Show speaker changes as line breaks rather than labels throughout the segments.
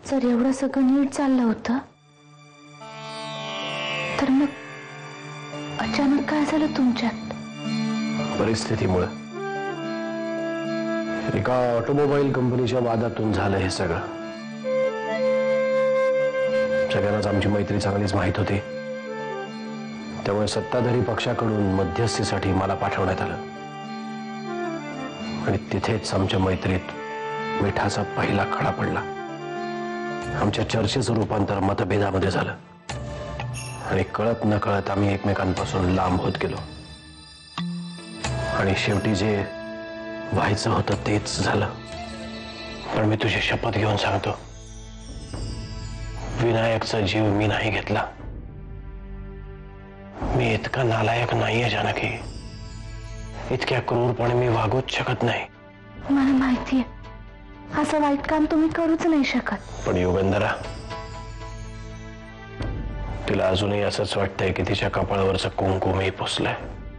जर एवढं सगळं नीट चाललं होतं तर मग अचानक काय झालं तुमच्यात?
परिस्थितीमुळे एका ऑटोमोबाईल कंपनीच्या वादातून झालं हे सगळं. सगळ्यांनाच आमची मैत्री चांगलीच माहित होती, त्यामुळे सत्ताधारी पक्षाकडून मध्यस्थीसाठी मला पाठवण्यात आलं आणि तिथेच आमच्या मैत्रीत मिठाचा पहिला खडा पडला. आमच्या चर्चेचं रूपांतर मतभेदामध्ये झालं आणि कळत न कळत आम्ही एकमेकांपासून लांब होत गेलो आणि शेवटी जे व्हायचं होतं तेच झालं. पण मी तुझी शपथ घेऊन सांगतो, विनायकचा जीव मी नाही घेतला. मी इतका नालायक नाहीये जानकी. इतक्या क्रूरपणे मी वागूच शकत नाही.
मला माहितीये असं वाईट काम तुम्ही करूच नाही शकत.
पण युगंधरा, तिला अजूनही असंच वाटतंय की तिच्या कपाळावरचं कुंकुमही पुसलंय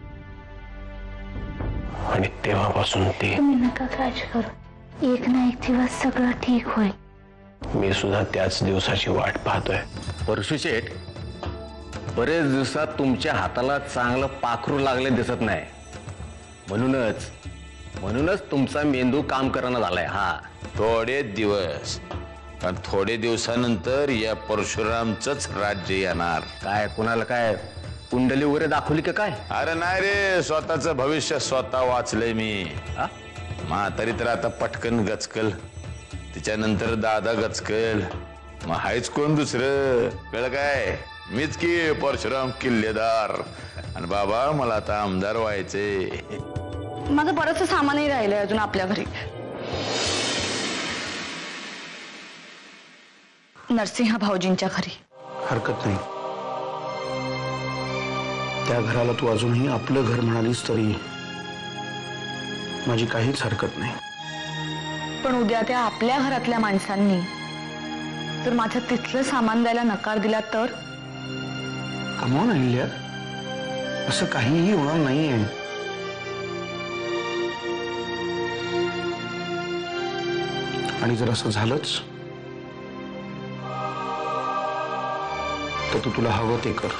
आणि तेव्हापासून ती.
तुम्ही नका काळजी करू, एक ना एक दिवस सगळं ठीक होईल.
मी सुद्धा त्याच दिवसाची वाट पाहतोय.
परशुशेठ, बरेच दिवसात तुमच्या हाताला चांगलं पाखरू लागले दिसत नाही. म्हणूनच तुमचा मेंदू काम करणं झालाय. हा,
थोडे दिवस, पण थोडे दिवसानंतर या परशुरामचंच राज्य येणार.
काय कुणाला काय कुंडली वगैरे दाखवली का काय?
अरे नाही रे, स्वतःचं भविष्य स्वतः वाचलंय मी. म्हातारी तर आता पटकन गचकल, तिच्यानंतर दादा गचकल, मग हायच कोण दुसरं? कळ काय? मीच की परशुराम किल्लेदार. आणि बाबा, मला आता आमदार व्हायचे.
माझं बरंचसं सामानही राहिलंय अजून आपल्या घरी. नरसिंह भाऊजींच्या घरी.
हरकत नाही, त्या घराला तू अजूनही आपलं घर म्हणालीस तरी माझी काहीच हरकत नाही.
पण उद्या त्या आपल्या घरातल्या माणसांनी जर माझ्या तिथलं सामान द्यायला नकार दिला तर?
कमवून आणल्या, असं काहीही होणार नाहीये. आणि जर असं झालंच तर तू तुला हवं ते कर.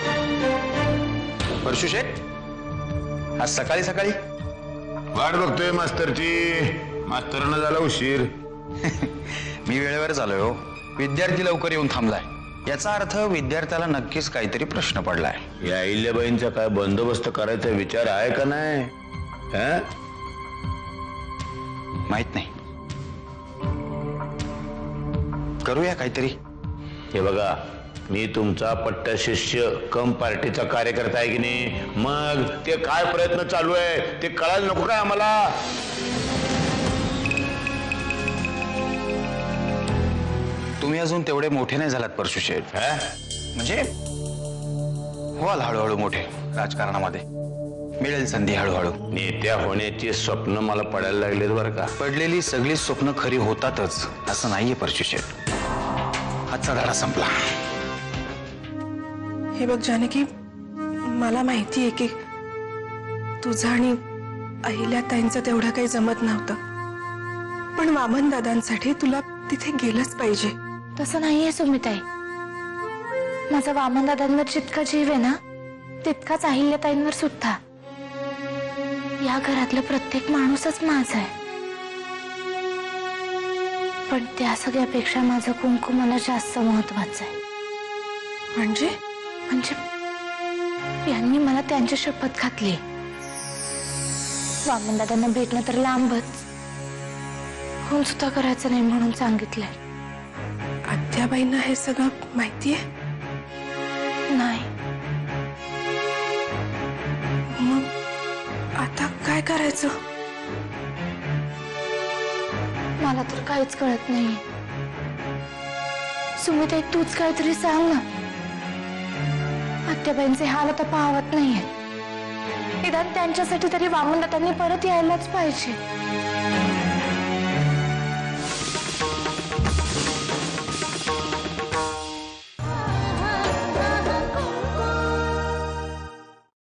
परशुशेठ, आज सकाळी सकाळी
वाट बघतोय मास्तरची. मास्तरांना झाला उशीर.
मी वेळेवर झालोय हो. विद्यार्थी लवकर येऊन थांबलाय, याचा अर्थ विद्यार्थ्याला नक्कीच काहीतरी प्रश्न पडलाय.
या अहिल्याबाईंचा काय बंदोबस्त करायचा विचार आहे का नाही?
माहित नाही, करूया काहीतरी.
हे बघा, मी तुमचा पट्टा शिष्य कम पार्टीचा कार्यकर्ता आहे की नाही, मग ते काय प्रयत्न चालू आहे ते कळायला नको काय आम्हाला?
तुम्ही अजून तेवढे मोठे नाही झालात परशुशेठ. म्हणजे व्हाल हळूहळू मोठे राजकारणामध्ये. मिळेल संधी हळूहळू.
नेत्या होण्याची स्वप्न मला पडायला लागलेत बरं का.
पडलेली सगळी स्वप्न खरी होतातच असं नाहीये परशुशेठ. आजचा धडा संपला.
हे बघ जानकी, मला माहिती आहे की तुझं आणि अहिल्याताईंचं तेवढं काही जमत नव्हतं, पण वामन दादांसाठी तुला तिथे गेलंच पाहिजे.
तसं नाहीये सुमिताई. माझा वामन दादांवर जितका जीव आहे ना, तितकाच अहिल्याताईंवर सुद्धा. या घरातला प्रत्येक माणूसच माझा आहे, पण त्या सगळ्यापेक्षा माझं कुंकुम मला जास्त महत्वाचं आहे.
म्हणजे
यांनी मला त्यांची शपथ घातली. वामन दादांना भेटणं तर लांबच, खून सुद्धा करायचं नाही म्हणून सांगितलंय.
आत्याबाईंना हे सगळं माहितीये?
नाही.
मग आता काय करायचं?
मला तर काहीच कळत नाही. सुमिताई, तूच काहीतरी सांग ना. आत्याबाईंचे हाल आता पाहवत नाहीये. निदान त्यांच्यासाठी तरी वामन दादांनी परत यायलाच पाहिजे.